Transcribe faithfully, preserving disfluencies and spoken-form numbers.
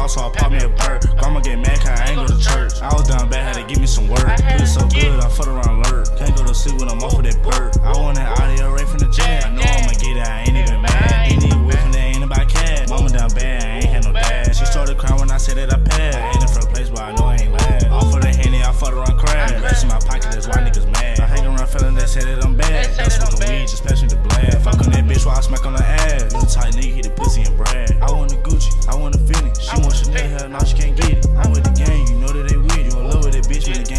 house, so I pop me a perk. Grandma get mad cause I ain't go to church. I was down bad, had to give me some work. Feel so good, I fuck around alert. Can't go to sleep when I'm off of that perk. I want that audio right from the jam. I know I'ma get it, I ain't even mad. Ain't even whipping, that ain't about cash. Mama down bad, I ain't had no dad. She started crying when I said that I passed. I ain't in first place, but I know I ain't last. Off of the Henny, I fucked around crash. Rest in my pocket, that's why niggas mad. I hang around feeling that said that I'm bad. That's smoking weed, just pass me the blast. Fuck on that bitch while I smack on her ass. You a tight nigga, hit the pussy and brag. I want the Gucci, I want the Fendi. She want Chanel, hell, now she can't get it. I'm with the gang, you know that they with it. You in love with that bitch, when the gang